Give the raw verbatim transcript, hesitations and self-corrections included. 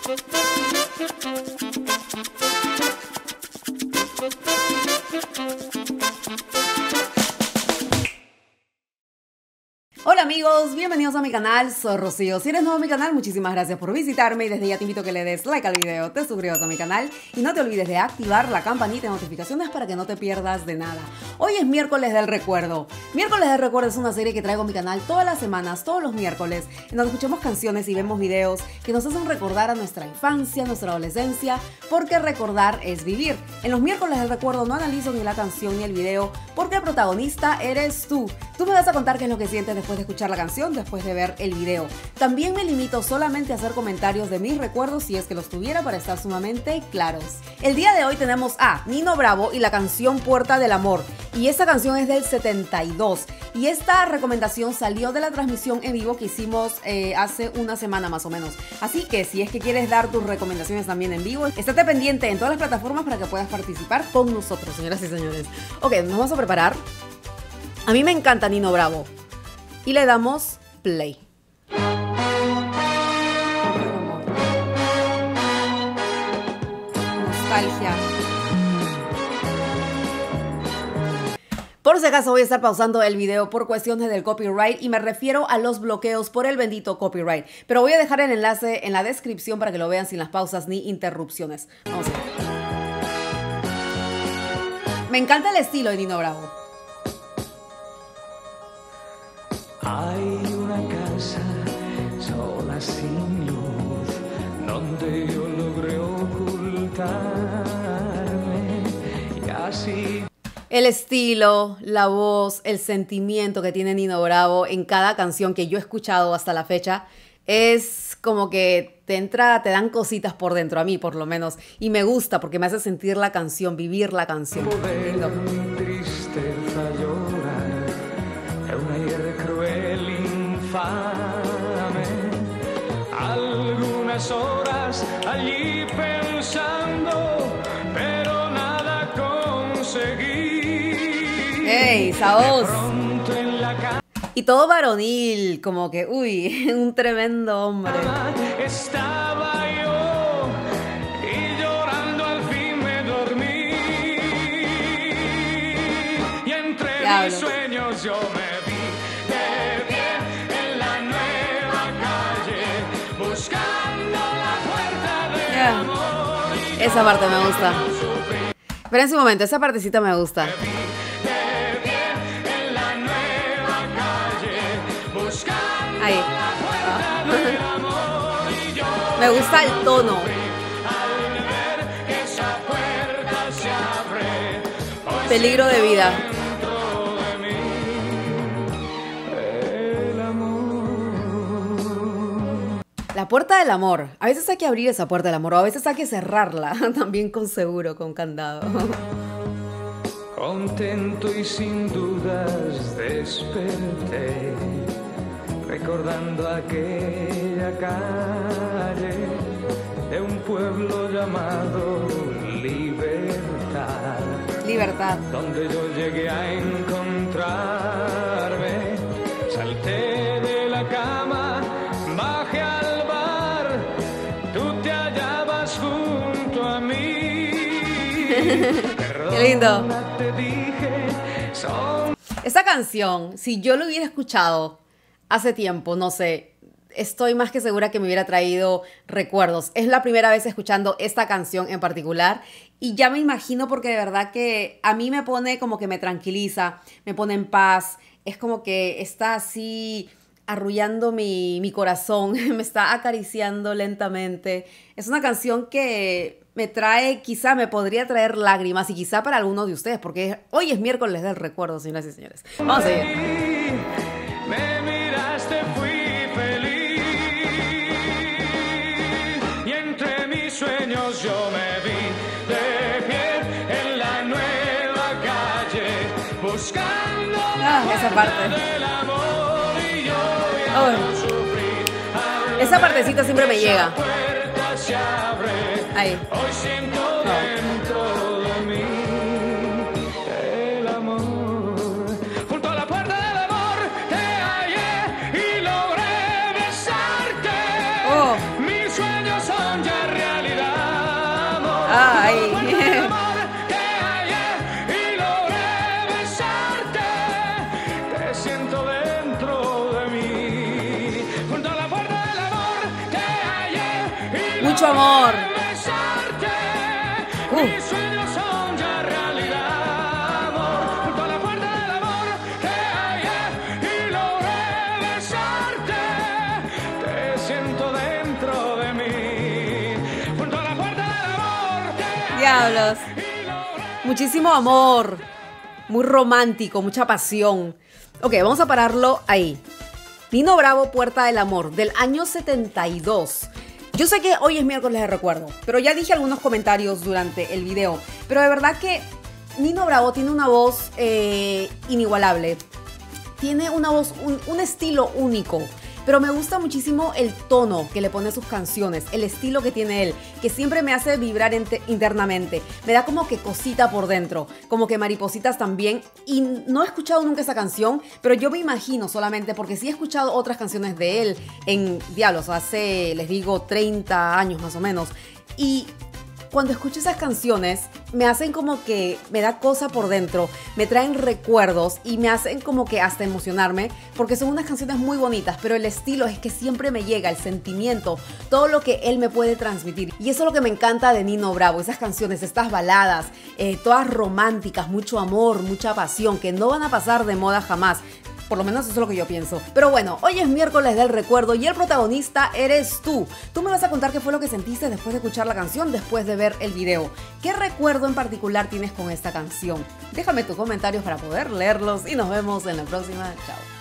Hola amigos, bienvenidos a mi canal, soy Rocío. Si eres nuevo a mi canal, muchísimas gracias por visitarme y desde ya te invito a que le des like al video, te suscribas a mi canal y no te olvides de activar la campanita de notificaciones para que no te pierdas de nada. Hoy es miércoles del recuerdo. Miércoles del recuerdo es una serie que traigo a mi canal todas las semanas, todos los miércoles, en donde escuchamos canciones y vemos videos que nos hacen recordar a nuestra infancia, nuestra adolescencia, porque recordar es vivir. En los miércoles del recuerdo no analizo ni la canción ni el video, porque el protagonista eres tú. Tú me vas a contar qué es lo que sientes después de escuchar la canción, después de ver el video. También me limito solamente a hacer comentarios de mis recuerdos si es que los tuviera para estar sumamente claros. El día de hoy tenemos a Nino Bravo y la canción Puerta del Amor. Y esta canción es del setenta y dos. Y esta recomendación salió de la transmisión en vivo que hicimos eh, hace una semana más o menos. Así que si es que quieres dar tus recomendaciones también en vivo, estate pendiente en todas las plataformas para que puedas participar con nosotros, señoras y señores. Ok, nos vamos a preparar. A mí me encanta Nino Bravo. Y le damos play. Nostalgia. Por si acaso voy a estar pausando el video por cuestiones del copyright y me refiero a los bloqueos por el bendito copyright. Pero voy a dejar el enlace en la descripción para que lo vean sin las pausas ni interrupciones. Vamos a ver. Me encanta el estilo de Nino Bravo. Hay una casa sola sin luz donde yo logré ocultarme y así... El estilo, la voz, el sentimiento que tiene Nino Bravo en cada canción que yo he escuchado hasta la fecha es como que te entra, te dan cositas por dentro, a mí por lo menos, y me gusta porque me hace sentir la canción, vivir la canción. Lindo. Algunas horas allí pensando, pero nada conseguí. ¡Ey, esa voz! Y todo varonil, como que, uy, un tremendo hombre. Estaba yo y llorando al fin me dormí. Y entre Diablo. mis sueños yo me esa parte me gusta. Esperen un momento, esa partecita me gusta. Ahí. Ah. Me gusta el tono. Peligro de vida. La puerta del amor. A veces hay que abrir esa puerta del amor o a veces hay que cerrarla, también con seguro, con candado. Contento y sin dudas desperté, recordando aquella calle de un pueblo llamado Libertad. Libertad. Donde yo llegué a encontrarme, salté de la cama, bajé al bar, tú te hallabas junto a mí. Qué lindo. Esta canción, si yo lo hubiera escuchado hace tiempo, no sé, estoy más que segura que me hubiera traído recuerdos. Es la primera vez escuchando esta canción en particular y ya me imagino porque de verdad que a mí me pone como que me tranquiliza, me pone en paz. Es como que está así arrullando mi, mi corazón, me está acariciando lentamente. Es una canción que me trae, quizá me podría traer lágrimas y quizá para algunos de ustedes, porque hoy es miércoles del recuerdo, señoras y señores. Vamos a ir. Me miraste, fui feliz y entre mis sueños yo me vi de pie en la nueva calle buscando ah, esa parte. del amor y yo ya oh. no sufrí. Esa partecita siempre me llega. Se abre. Ahí. Hoy siento dentro de mí el amor. Junto a la puerta del amor te hallé y logré besarte. Oh. Mis sueños son son ya realidad, amor. Ay. Amor que hallé y logré besarte, te siento dentro de mí, junto a la puerta del amor que hallé y Mucho amor. logré besarte. Uh. Mis sueños son ya realidad, amor, junto a la puerta del amor que hallé y logré besarte, te siento dentro de mí, junto a la puerta del amor que Diablos. Muchísimo amor. Muy romántico, mucha pasión. Ok, vamos a pararlo ahí. Nino Bravo, Puerta del Amor, del año setenta y dos. Yo sé que hoy es miércoles de recuerdo, pero ya dije algunos comentarios durante el video. Pero de verdad que Nino Bravo tiene una voz eh, inigualable. Tiene una voz, un, un estilo único. Pero me gusta muchísimo el tono que le pone a sus canciones, el estilo que tiene él, que siempre me hace vibrar ente- internamente. Me da como que cosita por dentro, como que maripositas también. Y no he escuchado nunca esa canción, pero yo me imagino solamente, porque sí he escuchado otras canciones de él en Diablos, hace, les digo, treinta años más o menos. Y cuando escucho esas canciones, me hacen como que me da cosa por dentro, me traen recuerdos y me hacen como que hasta emocionarme, porque son unas canciones muy bonitas, pero el estilo es que siempre me llega, el sentimiento, todo lo que él me puede transmitir. Y eso es lo que me encanta de Nino Bravo, esas canciones, estas baladas, eh, todas románticas, mucho amor, mucha pasión, que no van a pasar de moda jamás. Por lo menos eso es lo que yo pienso. Pero bueno, hoy es miércoles del recuerdo y el protagonista eres tú. Tú me vas a contar qué fue lo que sentiste después de escuchar la canción, después de ver el video. ¿Qué recuerdo en particular tienes con esta canción? Déjame tus comentarios para poder leerlos y nos vemos en la próxima. Chao.